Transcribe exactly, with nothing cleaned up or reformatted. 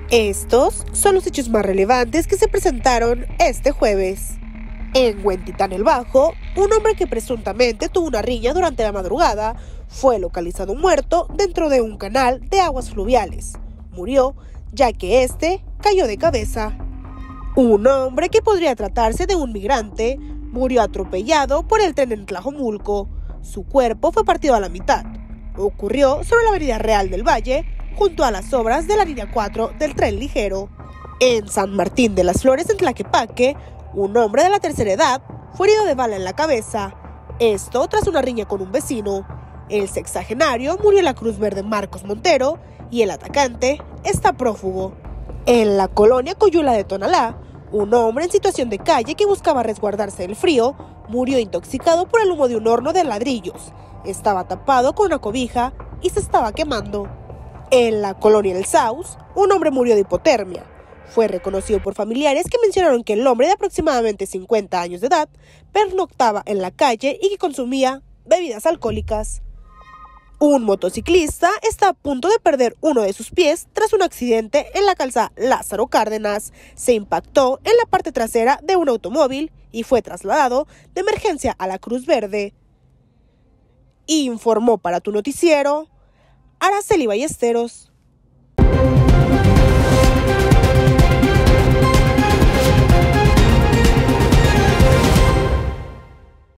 Estos son los hechos más relevantes que se presentaron este jueves. En Huentitán el Bajo, un hombre que presuntamente tuvo una riña durante la madrugada fue localizado muerto dentro de un canal de aguas fluviales. Murió ya que este cayó de cabeza. Un hombre que podría tratarse de un migrante murió atropellado por el tren en Tlajomulco. Su cuerpo fue partido a la mitad. Ocurrió sobre la avenida Real del Valle, junto a las obras de la línea cuatro del tren ligero. En San Martín de las Flores, en Tlaquepaque, un hombre de la tercera edad fue herido de bala en la cabeza. Esto tras una riña con un vecino. El sexagenario murió en la Cruz Verde Marcos Montero y el atacante está prófugo. En la colonia Coyula de Tonalá, un hombre en situación de calle que buscaba resguardarse del frío murió intoxicado por el humo de un horno de ladrillos. Estaba tapado con una cobija y se estaba quemando. En la colonia El Saus, un hombre murió de hipotermia. Fue reconocido por familiares que mencionaron que el hombre de aproximadamente cincuenta años de edad pernoctaba en la calle y que consumía bebidas alcohólicas. Un motociclista está a punto de perder uno de sus pies tras un accidente en la calzada Lázaro Cárdenas. Se impactó en la parte trasera de un automóvil y fue trasladado de emergencia a la Cruz Verde. Informó para Tu Noticiero Araceli Ballesteros.